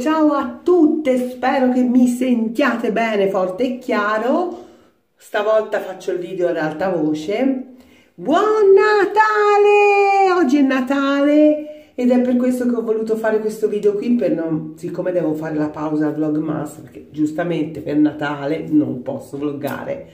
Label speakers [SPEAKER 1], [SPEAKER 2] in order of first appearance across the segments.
[SPEAKER 1] ciao a tutte, spero che mi sentiate bene, forte e chiaro. Stavolta faccio il video ad alta voce. Buon Natale! Oggi è Natale ed è per questo che ho voluto fare questo video qui, per non, siccome devo fare la pausa al Vlogmas, perché giustamente per Natale non posso vloggare.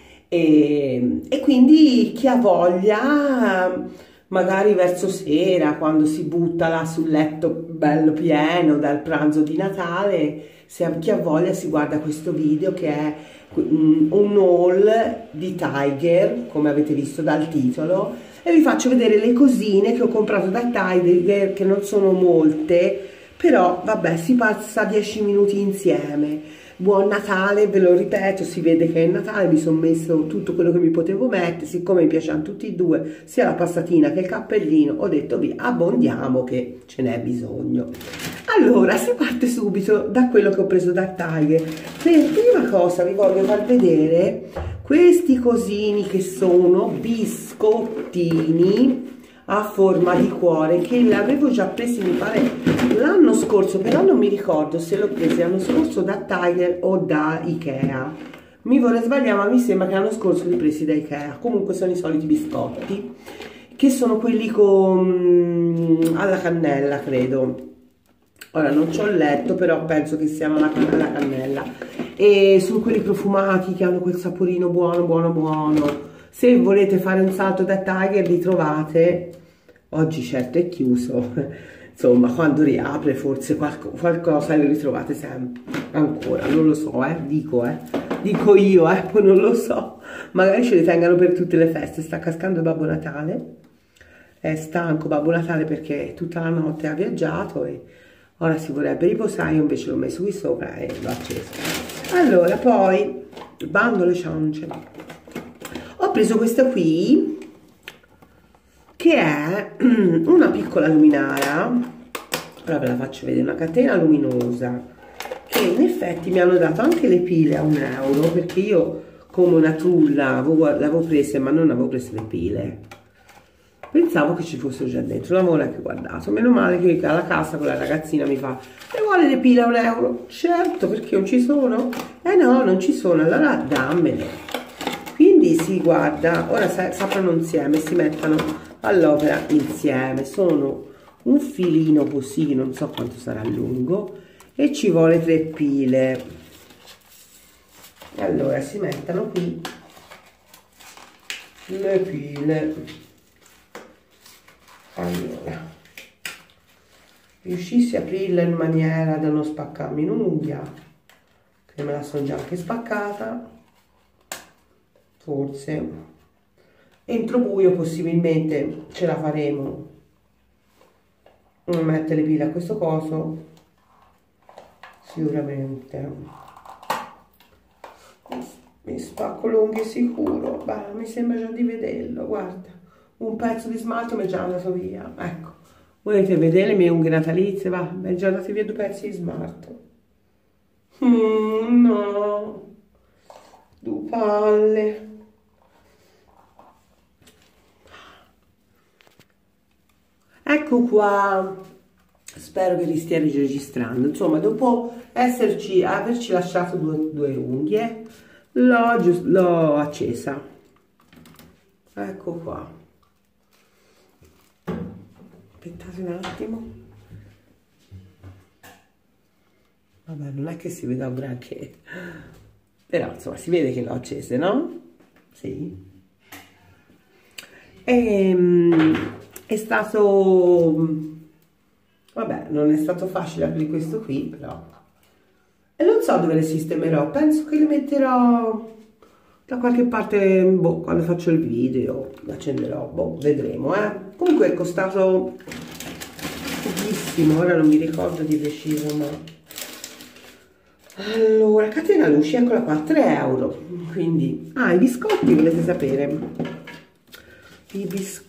[SPEAKER 1] E quindi chi ha voglia, magari verso sera, quando si butta là sul letto bello pieno dal pranzo di Natale, se chi ha voglia si guarda questo video che è un haul di Tiger, come avete visto dal titolo, e vi faccio vedere le cosine che ho comprato da Tiger, che non sono molte, però vabbè, si passa 10 minuti insieme. Buon Natale, ve lo ripeto, si vede che è Natale, mi sono messo tutto quello che mi potevo mettere, siccome mi piacciono tutti e due, sia la passatina che il cappellino, ho detto via, abbondiamo che ce n'è bisogno. Allora, si parte subito da quello che ho preso da Tiger. Per prima cosa vi voglio far vedere questi cosini che sono biscottini a forma di cuore, che l'avevo già presi mi pare l'anno scorso, però non mi ricordo se l'ho presi l'anno scorso da Tiger o da Ikea. Mi vorrei sbagliare, ma mi sembra che l'anno scorso li presi da Ikea. Comunque sono i soliti biscotti, che sono quelli con alla cannella, credo. Ora non ci ho letto, però penso che siano alla cannella, e sono quelli profumati che hanno quel saporino buono buono buono. Se volete fare un salto da Tiger li trovate. Oggi certo è chiuso, insomma quando riapre forse qualcosa li ritrovate sempre, ancora, non lo so, dico io, poi non lo so, magari ce li tengano per tutte le feste. Sta cascando Babbo Natale, è stanco Babbo Natale perché tutta la notte ha viaggiato e ora si vorrebbe riposare, io invece l'ho messo qui sopra e l'ho acceso. Allora, poi, bando le ciance, ho preso questa qui, che è una piccola luminara. Ora ve la faccio vedere, una catena luminosa, che in effetti mi hanno dato anche le pile a €1, perché io come una trulla l'avevo presa, ma non avevo preso le pile. Pensavo che ci fossero già dentro, non avevo neanche guardato. Meno male che alla casa con la ragazzina mi fa: e vuole le pile a €1? Certo, perché non ci sono? Eh no, non ci sono, allora dammele. Quindi si guarda, ora saprano insieme, si mettono all'opera insieme. Sono un filino così, non so quanto sarà lungo, e ci vuole 3 pile. Allora si mettono qui le pile. Allora, riuscissi a aprirla in maniera da non spaccarmi un'unghia, che me la sono già anche spaccata, forse entro buio possibilmente ce la faremo. Non mette le pile a questo coso sicuramente, mi spacco l'unghia sicuro. Bah, mi sembra già di vederlo, guarda, un pezzo di smalto mi è già andato via. Ecco, volete vedere le mie unghie natalizie? Va, mi è già andati via 2 pezzi di smalto. No, 2 palle. Ecco qua, spero che li stia registrando. Insomma, dopo averci lasciato due unghie, l'ho accesa. Ecco qua. Aspettate un attimo. Vabbè, non è che si veda un granché, però insomma si vede che l'ho accese, no? Sì. È stato, vabbè, non è stato facile aprire questo qui, però, e non so dove le sistemerò. Penso che le metterò da qualche parte, boh, quando faccio il video lo accenderò, boh, vedremo. Comunque è costato pochissimo, ora non mi ricordo di preciso, ma allora, catena luci, eccola qua, €3. Quindi, i biscotti volete sapere? I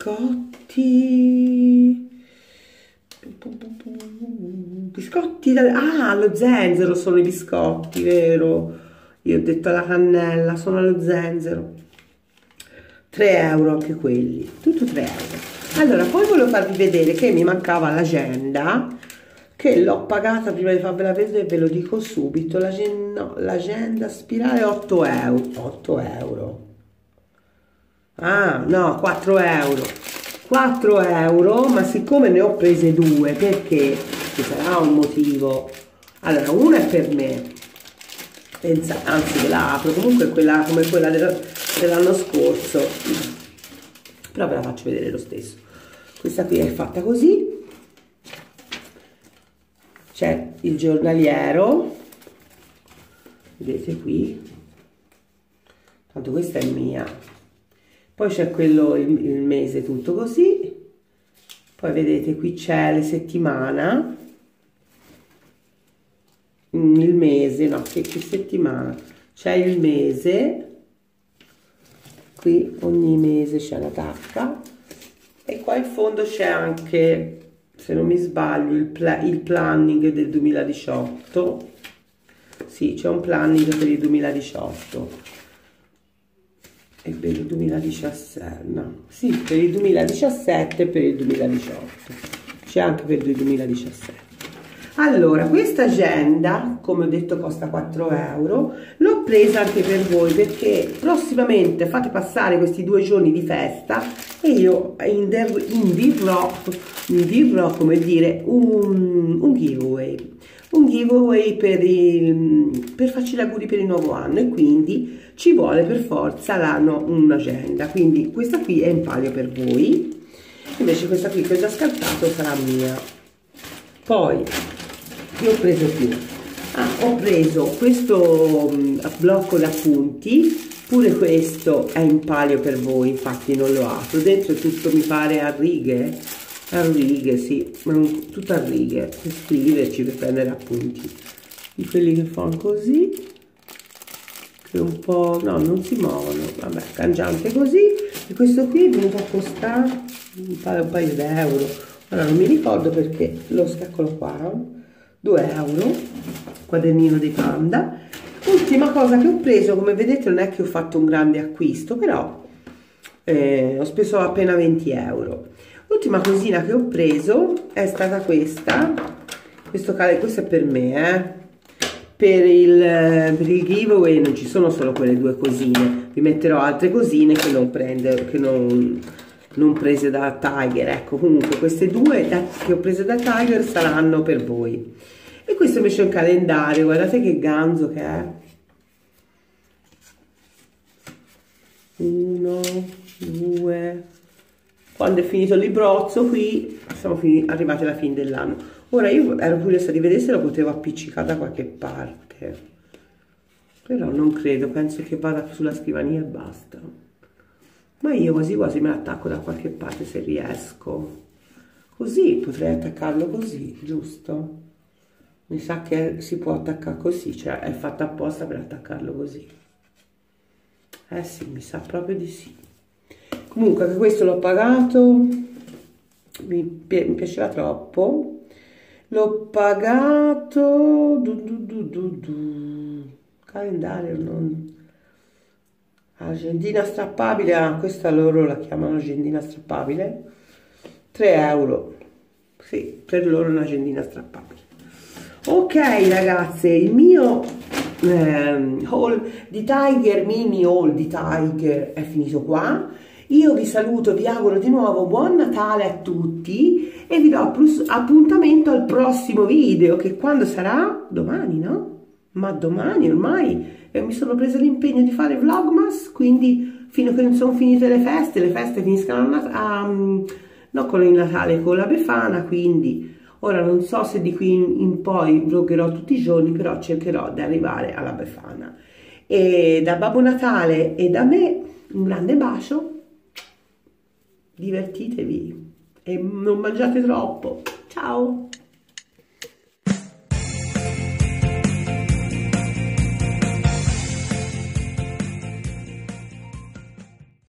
[SPEAKER 1] biscotti allo zenzero sono i biscotti, vero? Io ho detto alla cannella, sono allo zenzero. €3 anche quelli, tutto €3. Allora, poi volevo farvi vedere che mi mancava l'agenda, che l'ho pagata prima di farvela vedere, ve lo dico subito, l'agenda spirale 8 euro, 8 euro, ah no, 4 euro, 4 euro, ma siccome ne ho prese due, perché ci sarà un motivo. Allora, una è per me, anzi ve la apro, comunque è quella come quella dell'anno scorso, però ve la faccio vedere lo stesso. Questa qui è fatta così, c'è il giornaliero, vedete qui, tanto questa è mia, poi c'è quello il mese tutto così, poi vedete qui c'è le settimana, il mese, no, che settimana, c'è il mese, qui ogni mese c'è la tacca, e qua in fondo c'è anche, se non mi sbaglio, il planning del 2018, sì, c'è un planning per il 2018 e per il 2017, no, sì, per il 2017 e per il 2018, c'è anche per il 2017. Allora, questa agenda, come ho detto, costa 4 euro, l'ho presa anche per voi perché prossimamente fate passare questi 2 giorni di festa e io indirò, come dire, un giveaway per farci gli auguri per il nuovo anno, e quindi ci vuole per forza un'agenda, quindi questa qui è in palio per voi, invece questa qui che ho già scartato sarà mia. Poi che ho preso più? Ho preso questo blocco d'appunti, pure questo è in palio per voi, infatti non lo apro, dentro è tutto mi pare a righe, sì, tutto a righe, per scriverci, per prendere appunti, di quelli che fanno così, che un po', no, non si muovono, vabbè, cangiante così, e questo qui è venuto a costare un paio d'euro, ora non mi ricordo perché, lo scaccolo qua, 2 euro, quadernino dei panda. Ultima cosa che ho preso, come vedete non è che ho fatto un grande acquisto, però ho speso appena 20 euro. L'ultima cosina che ho preso è stata questa, questo è per me, per il giveaway non ci sono solo quelle 2 cosine, vi metterò altre cosine che non prese da Tiger, ecco, comunque queste 2 che ho preso da Tiger saranno per voi. E questo invece è un calendario, guardate che ganzo che è, 1, 2, quando è finito il librozzo qui siamo arrivati alla fine dell'anno. Ora io ero curiosa di vedere se lo potevo appiccicare da qualche parte, però non credo, penso che vada sulla scrivania e basta, ma io quasi quasi me l'attacco da qualche parte se riesco, così potrei attaccarlo così, giusto? Mi sa che si può attaccare così, cioè è fatta apposta per attaccarlo così. Eh sì, mi sa proprio di sì. Comunque anche questo l'ho pagato, mi piaceva troppo. L'ho pagato, calendario, non... agendina strappabile, questa loro la chiamano agendina strappabile, 3 euro, sì, per loro è un'agendina strappabile. Ok ragazze, il mio haul di Tiger, mini haul di Tiger è finito qua. Io vi saluto, vi auguro di nuovo buon Natale a tutti e vi do appuntamento al prossimo video, che quando sarà? Domani, no? Ma domani ormai mi sono presa l'impegno di fare vlogmas, quindi fino a che non sono finite le feste finiscono no, con il Natale, con la Befana, quindi ora non so se di qui in poi vloggerò tutti i giorni, però cercherò di arrivare alla Befana. E da Babbo Natale e da me un grande bacio, divertitevi e non mangiate troppo. Ciao!